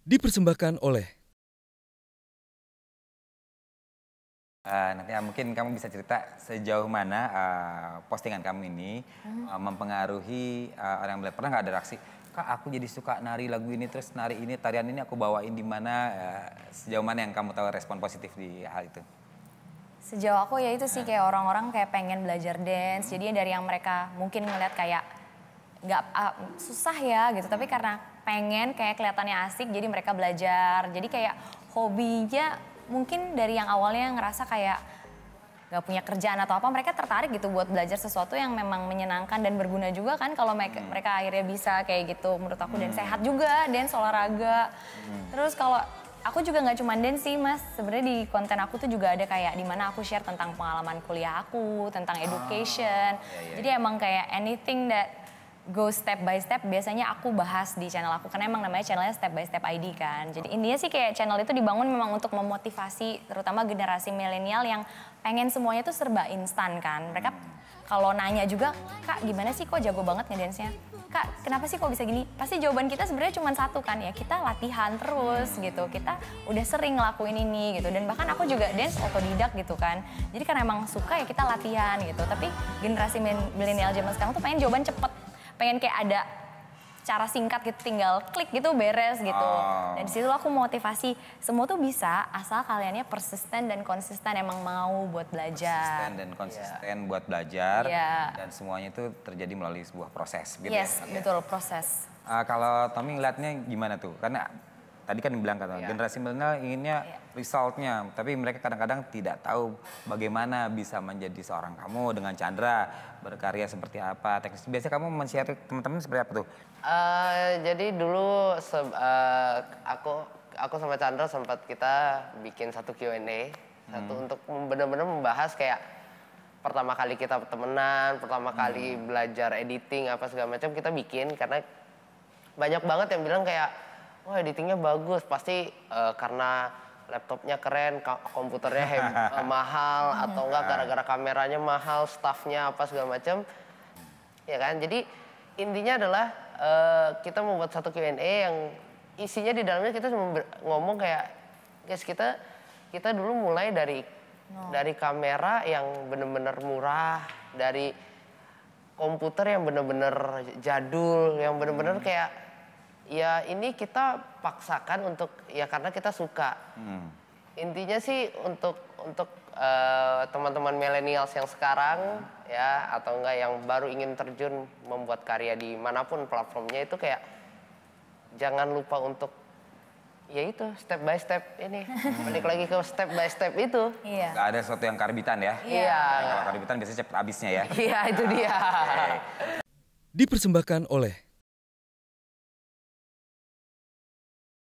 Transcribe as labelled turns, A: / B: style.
A: Dipersembahkan oleh
B: Nanti mungkin kamu bisa cerita sejauh mana postingan kamu ini mempengaruhi orang yang melihat. Pernah nggak ada reaksi, Kak aku jadi suka nari lagu ini, terus nari ini, tarian ini aku bawain di mana, sejauh mana yang kamu tahu respon positif di hal itu?
C: Sejauh aku ya itu sih kayak orang-orang kayak pengen belajar dance, jadinya dari yang mereka mungkin ngeliat kayak nggak susah ya gitu, tapi karena pengen kayak kelihatannya asik jadi mereka belajar, jadi kayak hobinya mungkin dari yang awalnya ngerasa kayak nggak punya kerjaan atau apa, mereka tertarik gitu buat belajar sesuatu yang memang menyenangkan dan berguna juga kan kalau mereka akhirnya bisa kayak gitu menurut aku. Dan sehat juga, dance, olahraga. Terus kalau aku juga nggak cuma dance sih Mas, sebenarnya di konten aku tuh juga ada kayak dimana aku share tentang pengalaman kuliah aku, tentang education. Jadi emang kayak anything that go step by step biasanya aku bahas di channel aku, karena emang namanya channelnya Step by Step ID kan. Jadi intinya sih kayak channel itu dibangun memang untuk memotivasi terutama generasi milenial yang pengen semuanya tuh serba instan kan. Mereka kalau nanya juga, Kak gimana sih kok jago banget ngedance-nya? Kak kenapa sih kok bisa gini? Pasti jawaban kita sebenarnya cuma satu kan, ya kita latihan terus gitu. Kita udah sering ngelakuin ini gitu, dan bahkan aku juga dance otodidak gitu kan. Jadi karena emang suka ya kita latihan gitu. Tapi generasi milenial zaman sekarang tuh pengen jawaban cepet, pengen kayak ada cara singkat gitu, tinggal klik gitu beres gitu. Dan di situ aku motivasi, semua tuh bisa asal kaliannya persisten dan konsisten emang mau buat belajar.
B: Persisten dan konsisten buat belajar, dan semuanya itu terjadi melalui sebuah proses gitu ya.
C: Betul, proses.
B: Kalau Tommy ngeliatnya gimana tuh? Karena tadi kan bilang kan generasi milenial inginnya resultnya, tapi mereka kadang-kadang tidak tahu bagaimana bisa menjadi seorang kamu dengan Chandra, berkarya seperti apa, teknis. Biasanya kamu men-share teman-teman seperti apa tuh?
D: Jadi dulu aku sama Chandra sempat kita bikin satu Q&A, satu untuk benar-benar membahas kayak pertama kali kita temenan, pertama kali belajar editing apa segala macam kita bikin, karena banyak banget yang bilang kayak wah editingnya bagus, pasti karena laptopnya keren, komputernya mahal, atau enggak gara-gara kameranya mahal, staffnya apa segala macam, ya kan? Jadi intinya adalah kita membuat satu Q&A yang isinya di dalamnya kita cuma ngomong kayak, guys kita dulu mulai dari kamera yang benar-benar murah, dari komputer yang benar-benar jadul, yang benar-benar kayak ya ini kita paksakan untuk ya karena kita suka. Intinya sih untuk teman-teman millennials yang sekarang ya, atau enggak yang baru ingin terjun membuat karya di manapun platformnya, itu kayak jangan lupa untuk ya itu step by step ini. Balik lagi ke step by step itu.
B: Gak ada sesuatu yang karbitan ya? Kalau karbitan biasanya cepet habisnya ya?
D: Iya itu dia.
A: Dipersembahkan oleh